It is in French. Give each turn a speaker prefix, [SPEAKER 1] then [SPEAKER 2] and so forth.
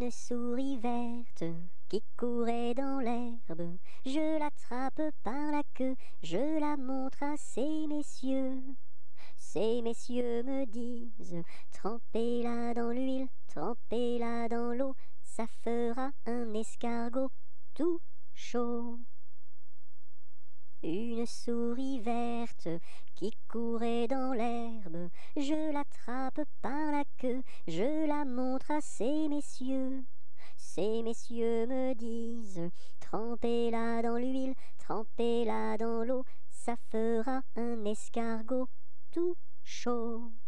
[SPEAKER 1] Une souris verte qui courait dans l'herbe, je l'attrape par la queue, je la montre à ces messieurs. Ces messieurs me disent, trempez-la dans l'huile, trempez-la dans l'eau, ça fera un escargot tout chaud. Une souris verte qui courait dans l'herbe, je l'attrape par la queue, je la montre à ces messieurs. Ces messieurs me disent, trempez-la dans l'huile, trempez-la dans l'eau, ça fera un escargot tout chaud.